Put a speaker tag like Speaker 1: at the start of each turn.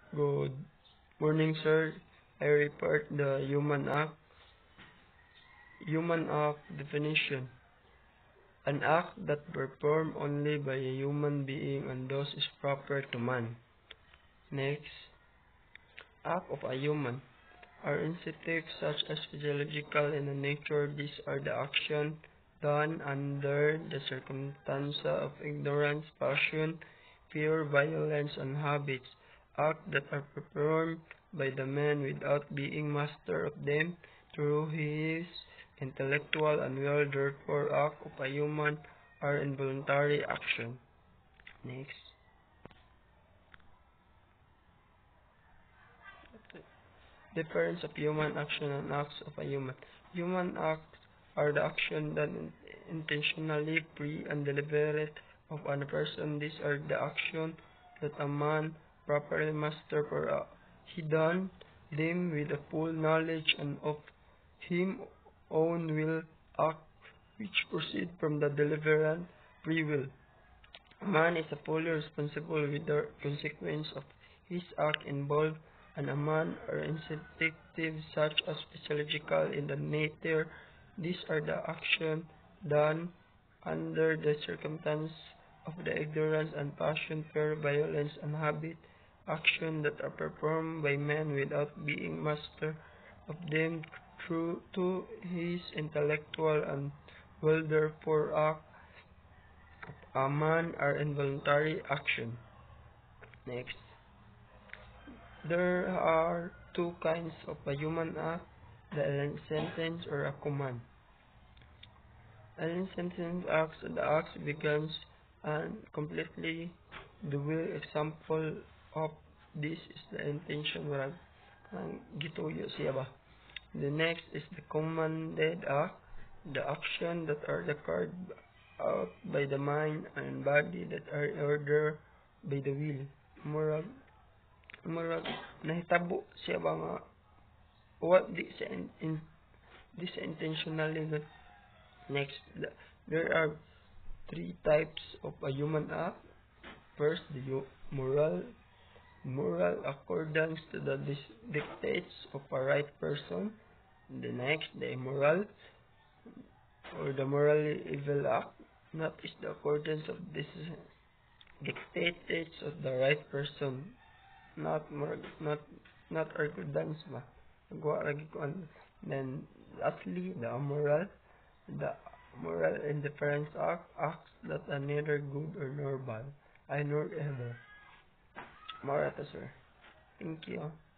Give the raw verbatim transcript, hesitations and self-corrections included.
Speaker 1: Good morning, sir. I report the human act. Human act definition. An act that performed only by a human being and thus is proper to man. Next, act of a human are instinctive such as physiological in nature. These are the action done under the circumstance of ignorance, passion, fear, violence, and habits. Acts that are performed by the man without being master of them through his intellectual and will. Therefore, act of a human are involuntary action. Next. Difference of human action and acts of a human. Human acts are the action done in- intentionally, free, and deliberate of a person. These are the action that a man properly master for uh, he done them with a full knowledge and of him own will act which proceed from the deliberate free will. A man is fully responsible with the consequence of his act involved, and a man are instinctive such as physiological in the nature. These are the action done under the circumstance of the ignorance and passion, fear, violence, and habit. Action that are performed by man without being master of them through to his intellectual and will. Therefore act of a man are involuntary action. Next. There are two kinds of a human act, the alien sentence or a command. Alien sentence acts, the act begins and completely the will. Example of this is the intention wala ang gituyo siya ba. The next is the commanded act, the action that are carried out by the mind and body that are ordered by the will. Moral Murag nahitabo siya ba nga what di sa in, in di sa intentionally good. Next, the, there are three types of a human act. First, the hu- moral moral accordance to the dis- dictates of a right person. The next, the immoral or the morally evil act, not is the accordance of this dictates of the right person. Not more, not not argudance ba. Nagawa lagi ko ano. Then lastly, the moral, the moral indifference act acts that are neither good or nor bad, I nor ever. More to sir. Thank you.